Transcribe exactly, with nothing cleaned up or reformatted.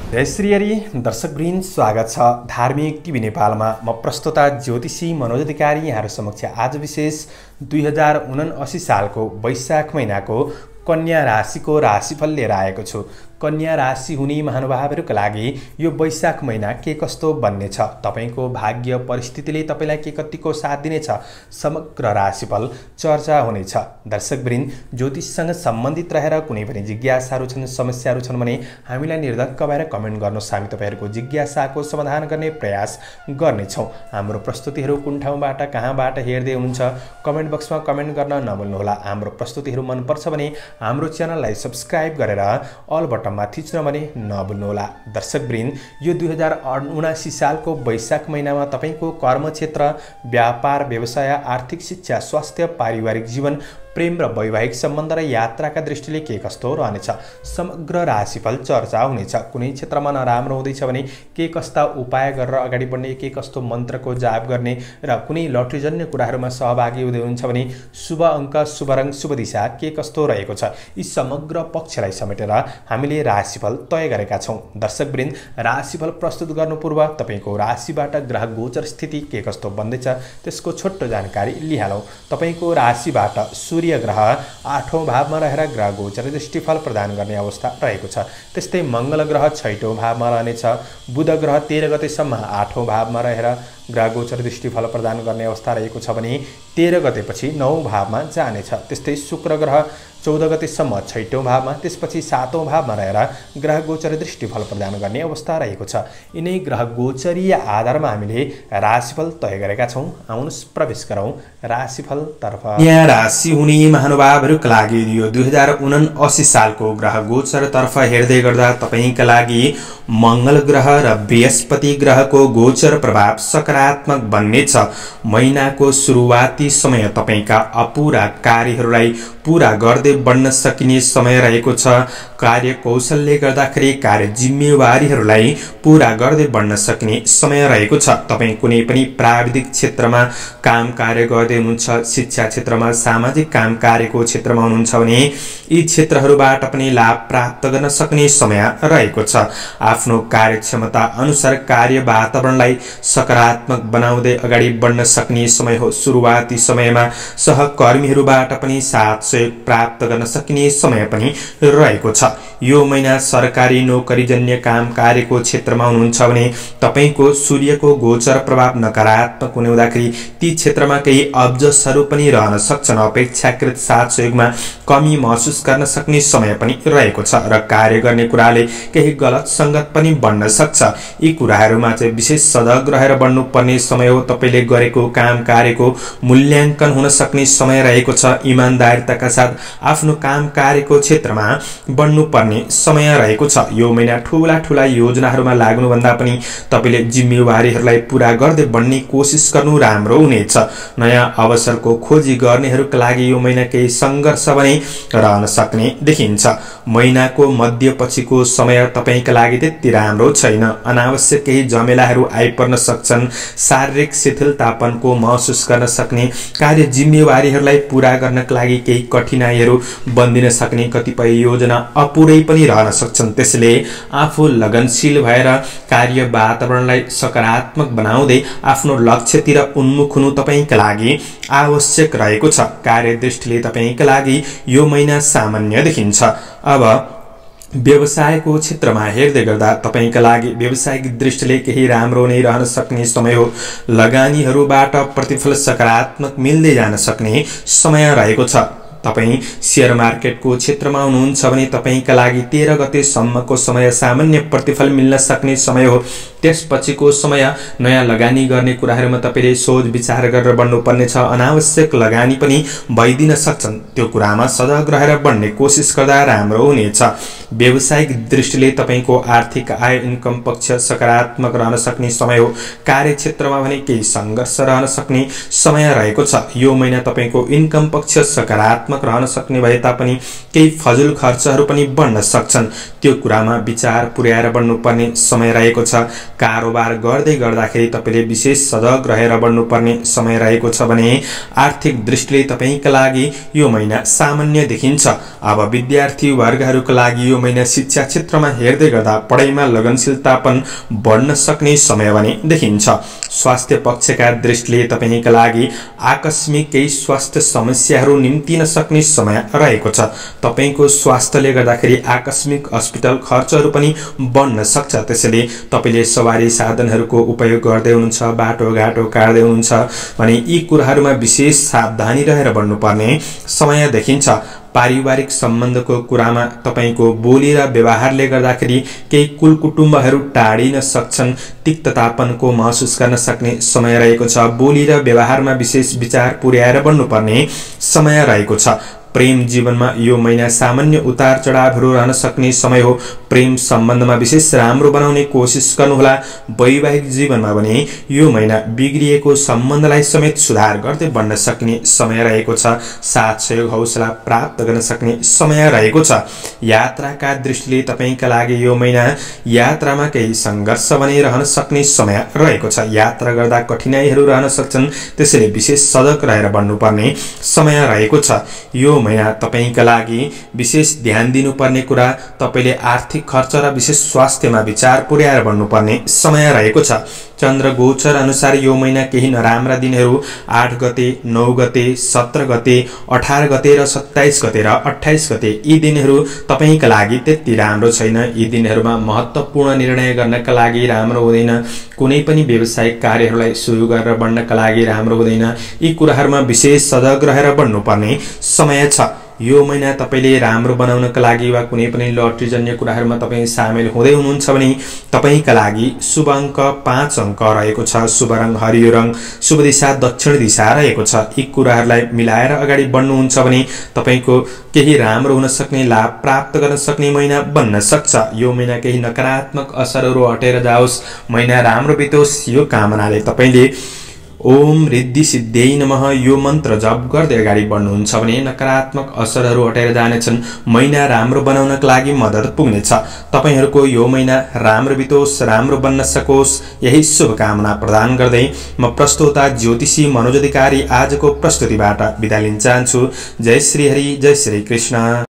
जय श्री हरि दर्शकवृन्द, स्वागत छ धार्मिक टिभी नेपालमा। म प्रस्तुता ज्योतिषी मनोज अधिकारी यहाँहरु समक्ष आज विशेष दुई हजार उनासी सालको वैशाख महिनाको कन्या राशिको राशिफल लिएर आएको छु। कन्या राशि हुने महानुभावहरुका लागि यो वैशाख महिना के कस्तो बन्ने छ, तपाईको भाग्य परिस्थितिले तपाईलाई के कतिको साथ दिनेछ, समग्र राशिफल चर्चा हुनेछ। दर्शकवृन्द, ज्योतिषसँग सम्बन्धित रहेर कुनै पनि जिज्ञासाहरु छन्, समस्याहरु छन् भने हामीलाई निर्धक्क भएर कमेन्ट गर्नुहोस्। हामी तपाईहरुको जिज्ञासाको समाधान गर्ने प्रयास गर्नेछौं। हाम्रो प्रस्तुतिहरु कुन ठाउँबाट कहाँबाट हेर्दै हुनुहुन्छ कमेन्ट बक्समा कमेन्ट गर्न नभुल्नुहोला। हाम्रो प्रस्तुतिहरु मन पर्छ भने हाम्रो च्यानललाई सब्स्क्राइब गरेर अल बटनमा थिच्न भने नभुल्नुहोला। दर्शकवृन्द, यो दुई हजार उनासी सालको वैशाख महिनामा तपाईको कर्म क्षेत्र, व्यापार, व्यवसाय, आर्थिक, शिक्षा, स्वास्थ्य, पारिवारिक जीवन, प्रेम र वैवाहिक सम्बन्ध र यात्राका दृष्टिले के कस्तो रहनेछ, समग्र राशिफल चर्चा हुनेछ। कुनै क्षेत्रमा नराम्रो हुँदैछ भने के कस्ता उपाय गरेर अगाडि बढ्ने, के कस्तो मन्त्रको जाप गर्ने र कुनै लटरीजन्य कुराहरुमा सहभागी हुँदै हुनुहुन्छ भने शुभ अङ्क, शुभ रङ, शुभ दिशा के कस्तो रहेको छ, यी समग्र पक्षलाई समेटेर हामीले राशिफल तय गरेका छौं। दर्शकवृन्द, राशिफल प्रस्तुत गर्नु पूर्व तपाईको राशिबाट ग्रह गोचर स्थिति के कस्तो बन्दैछ त्यसको छोटो जानकारी लिहालौं। तपाईको राशिबाट सूर्य ग्रह आठौं भावमा रहेर ग्रह गोचर दृष्टिफल प्रदान गर्ने अवस्था रहेको छ। त्यस्तै मंगल ग्रह छैटौं भावमा रहनेछ। बुध ग्रह तेह्र गतेसम्म आठौं भावमा रहेर ग्रह गोचर दृष्टिफल प्रदान गर्ने अवस्था रहेको छ भने तेह्र गतेपछि नौ भावमा जानेछ। त्यस्तै शुक्र ग्रह चौध गतेसम्म छैटौं भावमा, त्यसपछि सातौं भावमा रहेर ग्रह गोचर दृष्टिफल प्रदान गर्ने अवस्था रहेको छ। यिनै ग्रह गोचरीय आधारमा हामीले राशिफल तय गरेका छौं। आउनुहोस् प्रवेश गरौं राशिफल तर्फ। कन्या राशि हुने महानुभावहरुका लागि यो दुई हजार उनासी सालको ग्रह गोचर तर्फ हेर्दै गर्दा तपाईका लागि मंगल ग्रह र बृहस्पति ग्रहको गोचर प्रभाव सकारात्मक बन्नेछ। महिनाको सुरुवाती समय तपाईका अपूरा कार्यहरूलाई पूरा गर्दै बढ्न सकिने समय रहेको छ। कार्य कौशलले गर्दाखेरि कार्य जिम्मेवारीहरूलाई पूरा गर्दै बढ्न सकिने समय रहेको छ। तपाई कुनै पनि प्राविधिक क्षेत्रमा काम कार्य गर्दै हुनुहुन्छ, शिक्षा क्षेत्रमा, सामाजिक काम कार्यको क्षेत्रमा हुनुहुन्छ भने यी क्षेत्रहरूबाट पनि लाभ प्राप्त गर्न सक्ने समय रहेको छ। आफ्नो कार्यक्षमता अनुसार कार्य वातावरणलाई सकारात्मक बनाउँदै अगाडि बढ्न सक्ने समय हो। सुरुवाती समयमा सहकर्मीहरूबाट पनि साथ सहयोग प्राप्त गर्न सकिने समय पनि रहेको छ। यो महिना सरकारी नोकरीजन्य काम कार्यको क्षेत्रमा हुनुहुन्छ भने तपाईको सूर्यको गोचर प्रभाव नकारात्मक हुने हुँदाखेरि ती क्षेत्रमा केही अब्जसहरू पनि रहन सक्छन्। अपेक्षाकृत साथ सहयोगमा कमी महसुस गर्न सक्ने समय पनि रहेको छ र कार्य गर्ने कुराले केही गलत संगत पनि बन्न सक्छ। यी कुराहरूमा चाहिँ विशेष सजग रहेर बढ्नु पर्ने समय हो। तपाईले गरेको काम कार्यको मूल्याङ्कन हुन सक्ने समय रहेको छ। इमानदारीताका साथ आफ्नो काम कार्यको क्षेत्रमा बढ्नु पर्ने समय रहेको छ। यो महिना ठूला ठूला योजनाहरूमा लाग्नु भन्दा पनि तपाईले जिम्मेवारीहरूलाई पूरा गर्दै बढ्ने कोसिस गर्नु राम्रो हुनेछ। नयाँ अवसरको खोजी गर्नेहरूका लागि यो महिना केही संघर्ष पनि रहन सक्ने देखिन्छ। महिनाको मध्यपछिको समय तपाईका लागि त्यति राम्रो छैन। अनावश्यक केही झमेलाहरू आइपर्न सक्छन्। शारीरिक शिथिलतापनको महसुस गर्न सक्ने, कार्य जिम्मेवारीहरूलाई पूरा गर्नका लागि केही कठिनाइहरू बन्दिन सक्ने, कतिपय योजना अपुरै पनि रहन सक्छन्। त्यसैले आफू लगनशील भएर कार्य वातावरणलाई सकारात्मक बनाउँदै आफ्नो लक्ष्यतिर उन्मुख हुनु तपाईका लागि आवश्यक रहेको छ। कार्य दृष्टिले तपाईका लागि यो महिना सामान्य देखिन्छ। अब व्यवसायको क्षेत्रमा हेर्दै गर्दा तपाईका लागि व्यावसायिक दृष्टिले केही राम्रो नै रहन सक्ने समय हो। लगानीहरूबाट प्रतिफल सकारात्मक मिल्दै जान सक्ने समय रहेको छ। तपाई शेयर मार्केटको क्षेत्रमा हुनुहुन्छ भने तपाईका लागि तेह्र गतेसम्मको समय सामान्य प्रतिफल मिल्न सक्ने समय हो। त्यसपछिको समय नयाँ लगानी गर्ने कुराहरूमा तपाईले सोच विचार गरेर बढ्नु पर्ने छ। अनावश्यक लगानी पनि भइदिन सक्छन्। त्यो कुरामा सजग रहेर बढ्ने कोसिस गर्दा राम्रो हुनेछ। व्यावसायिक दृष्टिले तपाईको आर्थिक आय इन्कम पक्ष सकारात्मक रहन सक्ने समय हो। कार्यक्षेत्रमा भने केही संघर्ष रहन सक्ने समय रहेको छ। यो महिना तपाईको इन्कम पक्ष सकारात्मक रहन सक्ने भए तापनि केही फजुल खर्चहरू पनि बढ्न सक्छन्। त्यो कुरामा विचार पुर्याएर बढ्नु पर्ने समय रहेको छ। कारोबार गर्दै गर्दाखेरि तपाईले विशेष सजग रहेर बढ्नु पर्ने समय रहेको छ भने आर्थिक दृष्टिले तपाईका लागि यो महिना सामान्य देखिन्छ। अब विद्यार्थी वर्गहरूका लागि यो महिना शिक्षा क्षेत्रमा हेर्दै गर्दा पढाइमा लगनशीलतापन बढ्न सक्ने समय भने देखिन्छ। स्वास्थ्य पक्षका दृष्टिले तपाईका लागि आकस्मिक केही स्वास्थ्य समस्याहरू निम्तिन सक्ने समय रहेको छ। तपाईको स्वास्थ्यले गर्दाखेरि आकस्मिक अस्पताल खर्चहरू पनि बढ्न सक्छ। त्यसैले तपाईले सवारी साधनहरूको उपयोग गर्दै हुनुहुन्छ, बाटोघाटो काट्दै हुनुहुन्छ भने यी कुराहरूमा विशेष सावधानी रहेर बढ्नुपर्ने समय देखिन्छ। पारिवारिक सम्बन्धको कुरामा तपाईको बोली र व्यवहारले गर्दाखेरि केही कुलकुटुम्बहरू टाढिन सक्छन्। तिक्ततापनको महसुस गर्न सक्ने समय रहेको छ। बोली र व्यवहारमा विशेष विचार पुर्याएर बढ्नुपर्ने समय रहेको छ। प्रेम जीवनमा यो महिना सामान्य उतार चढावहरू रहन सक्ने समय हो। प्रेम सम्बन्धमा विशेष राम्रो बनाउने कोसिस गर्नुहोला। वैवाहिक जीवनमा भने यो महिना बिग्रिएको सम्बन्धलाई समेत सुधार गर्दै बढ्न सक्ने समय रहेको छ। साथ सहयोग हौसला प्राप्त गर्न सक्ने समय रहेको छ। यात्राका दृष्टिले तपाईका लागि यो महिना यात्रामा केही सङ्घर्ष भने रहन सक्ने समय रहेको छ। यात्रा गर्दा कठिनाइहरू रहन सक्छन्, त्यसैले विशेष सजग रहेर बढ्नुपर्ने समय रहेको छ। यो महिना तपाईका लागि विशेष ध्यान दिनुपर्ने कुरा तपाईले आर्थिक खर्च र विशेष स्वास्थ्यमा विचार पुर्याएर बढ्नुपर्ने समय रहेको छ। चन्द्र गोचर अनुसार यो महिना केही नराम्रा दिनहरू आठ गते, नौ गते, सत्र गते, अठार गते र सत्ताइस गते र अट्ठाइस गते यी दिनहरू तपाईका लागि त्यति राम्रो छैन। यी दिनहरूमा महत्त्वपूर्ण निर्णय गर्नका लागि राम्रो हुँदैन। कुनै पनि व्यावसायिक कार्यहरूलाई सुरु गरेर बढ्नका लागि राम्रो हुँदैन। यी कुराहरूमा विशेष सजग रहेर बढ्नुपर्ने समय छ। यो महिना तपाईले राम्रो बनाउनका लागि वा कुनै पनि लटरीजन्य कुराहरूमा तपाई सामेल हुँदै हुनुहुन्छ भने तपाईका लागि शुभ अङ्क पाँच अङ्क रहेको छ। शुभ रङ हरियो रङ, शुभ दिशा दक्षिण दिशा रहेको छ। यी कुराहरूलाई मिलाएर अगाडि बढ्नुहुन्छ भने तपाईको केही राम्रो हुन सक्ने, लाभ प्राप्त गर्न सक्ने महिना बन्न सक्छ। यो महिना केही नकारात्मक असरहरू हटेर जाओस्, महिना राम्रो बितोस् यो कामनाले तपाईले ओम रिद्धि सिद्धियै नमः यो मन्त्र जप गर्दै अगाडि बढ्नुहुन्छ भने नकारात्मक असरहरू हटेर जानेछन्। महिना राम्रो बनाउनका लागि मद्दत पुग्नेछ। तपाईहरूको यो महिना राम्रो बितोस्, राम्रो बन्न सकोस् यही शुभकामना प्रदान गर्दै म प्रस्तोता ज्योतिषी मनोज अधिकारी आजको प्रस्तुतिबाट बिदा लिन चाहन्छु। जय श्री हरि, जय श्री कृष्ण।